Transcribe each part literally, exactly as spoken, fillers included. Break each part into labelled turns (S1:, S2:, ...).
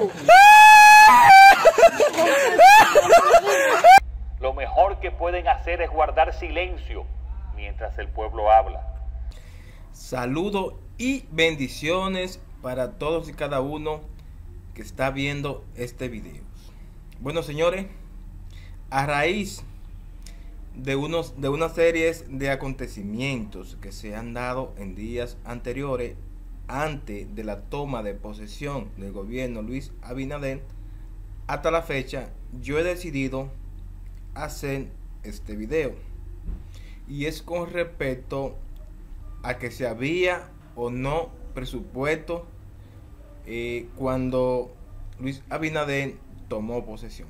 S1: tú.
S2: Lo mejor que pueden hacer es guardar silencio mientras el pueblo habla.
S3: Saludos y bendiciones para todos y cada uno que está viendo este video. Bueno, señores, a raíz de unos de una serie de acontecimientos que se han dado en días anteriores, antes de la toma de posesión del gobierno Luis Abinader, hasta la fecha, yo he decidido hacer este video, y es con respecto a que se había o no presupuesto eh, cuando Luis Abinader tomó posesión.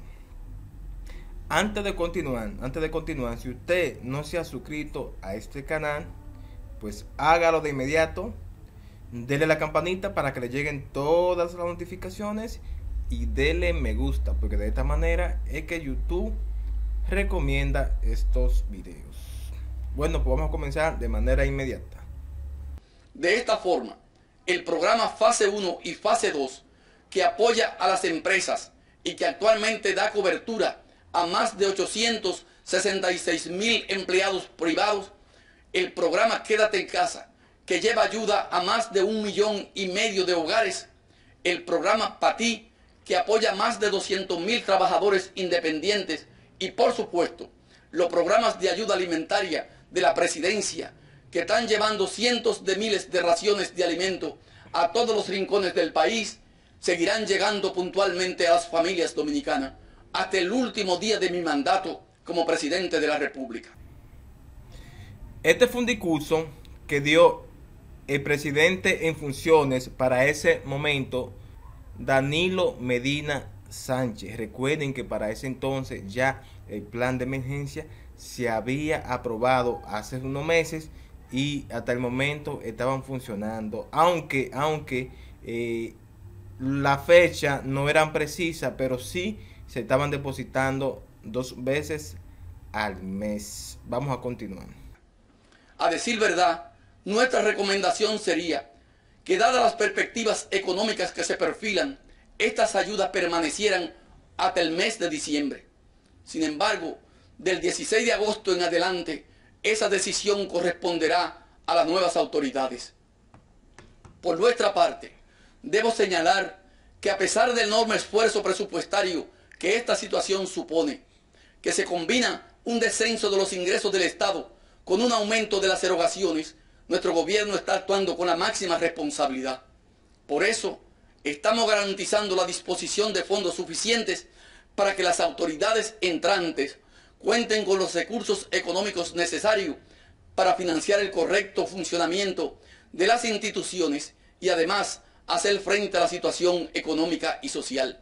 S3: Antes de continuar, antes de continuar, si usted no se ha suscrito a este canal, pues hágalo de inmediato. Dele la campanita para que le lleguen todas las notificaciones y dele me gusta, porque de esta manera es que YouTube recomienda estos videos. Bueno, pues vamos a comenzar de manera inmediata.
S4: De esta forma, el programa Fase uno y Fase dos, que apoya a las empresas y que actualmente da cobertura a más de ochocientos sesenta y seis mil empleados privados, el programa Quédate en Casa, que lleva ayuda a más de un millón y medio de hogares, el programa Patí, que apoya a más de doscientos mil trabajadores independientes, y por supuesto, los programas de ayuda alimentaria de la presidencia, que están llevando cientos de miles de raciones de alimento a todos los rincones del país, seguirán llegando puntualmente a las familias dominicanas hasta el último día de mi mandato como presidente de la República.
S3: Este fue un discurso que dio el presidente en funciones para ese momento, Danilo Medina Sánchez. Recuerden que para ese entonces ya el plan de emergencia se había aprobado hace unos meses y hasta el momento estaban funcionando, aunque aunque eh, la fecha no eran precisas, pero sí se estaban depositando dos veces al mes. Vamos a continuar.
S4: A decir verdad, nuestra recomendación sería que, dadas las perspectivas económicas que se perfilan, estas ayudas permanecieran hasta el mes de diciembre. Sin embargo, del dieciséis de agosto en adelante, esa decisión corresponderá a las nuevas autoridades. Por nuestra parte, debo señalar que a pesar del enorme esfuerzo presupuestario que esta situación supone, que se combina un descenso de los ingresos del Estado con un aumento de las erogaciones, nuestro gobierno está actuando con la máxima responsabilidad. Por eso, estamos garantizando la disposición de fondos suficientes para que las autoridades entrantes cuenten con los recursos económicos necesarios para financiar el correcto funcionamiento de las instituciones y además hacer frente a la situación económica y social.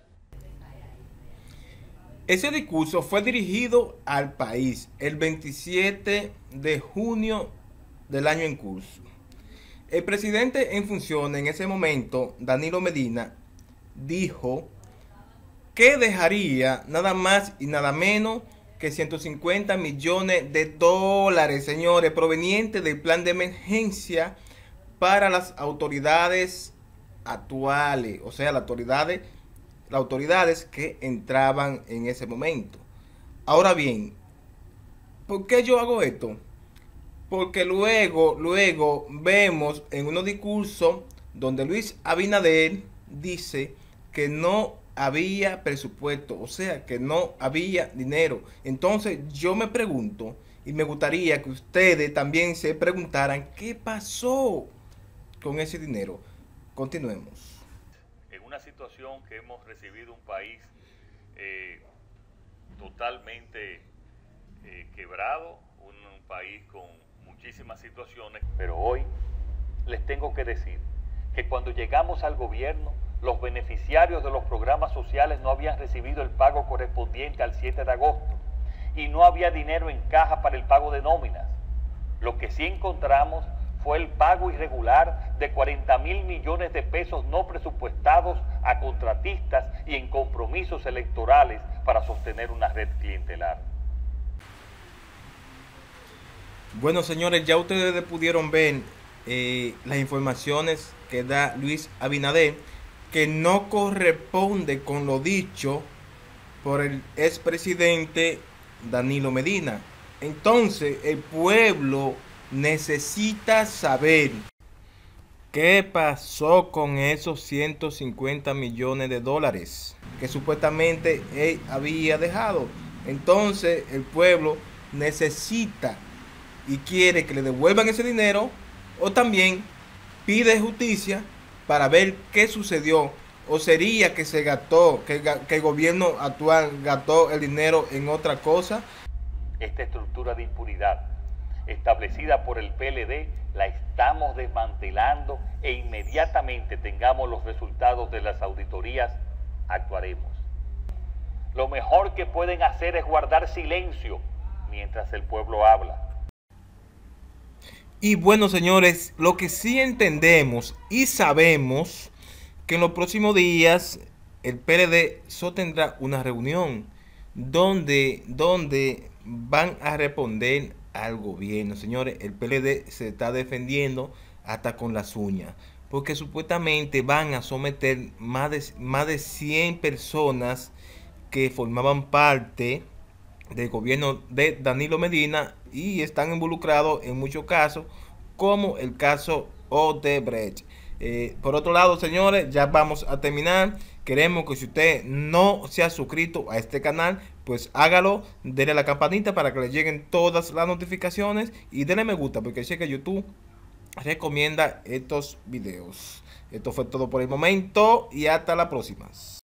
S3: Ese discurso fue dirigido al país el veintisiete de junio del año en curso. El presidente en funciones en ese momento, Danilo Medina, dijo que dejaría nada más y nada menos que ciento cincuenta millones de dólares, señores, provenientes del plan de emergencia para las autoridades actuales, o sea, las autoridades, las autoridades que entraban en ese momento. Ahora bien, ¿por qué yo hago esto? Porque luego, luego vemos en unos discursos donde Luis Abinader dice que no había presupuesto, o sea, que no había dinero. Entonces yo me pregunto, y me gustaría que ustedes también se preguntaran, ¿qué pasó con ese dinero? Continuemos.
S2: En una situación que hemos recibido un país eh, totalmente eh, quebrado, un, un país con muchísimas situaciones, pero hoy les tengo que decir que cuando llegamos al gobierno, los beneficiarios de los programas sociales no habían recibido el pago correspondiente al siete de agosto y no había dinero en caja para el pago de nóminas. Lo que sí encontramos fue el pago irregular de cuarenta mil millones de pesos no presupuestados a contratistas y en compromisos electorales para sostener una red clientelar.
S3: Bueno, señores, ya ustedes pudieron ver eh, las informaciones que da Luis Abinader que no corresponde con lo dicho por el expresidente Danilo Medina. Entonces el pueblo necesita saber qué pasó con esos ciento cincuenta millones de dólares que supuestamente él había dejado. Entonces el pueblo necesita y quiere que le devuelvan ese dinero, o también pide justicia para ver qué sucedió, o sería que se gastó, que, que el gobierno actual gastó el dinero en otra cosa.
S2: Esta estructura de impunidad establecida por el P L D la estamos desmantelando, e inmediatamente tengamos los resultados de las auditorías, actuaremos. Lo mejor que pueden hacer es guardar silencio mientras el pueblo habla.
S3: Y bueno, señores, lo que sí entendemos y sabemos que en los próximos días el P L D sostendrá una reunión donde, donde van a responder al gobierno. Señores, el P L D se está defendiendo hasta con las uñas, porque supuestamente van a someter más de, más de cien personas que formaban parte del gobierno de Danilo Medina y están involucrados en muchos casos, como el caso Odebrecht. Eh, por otro lado, señores, ya vamos a terminar. Queremos que si usted no se ha suscrito a este canal, pues hágalo, denle a la campanita para que le lleguen todas las notificaciones y denle me gusta, porque sé que YouTube recomienda estos videos. Esto fue todo por el momento y hasta la próxima.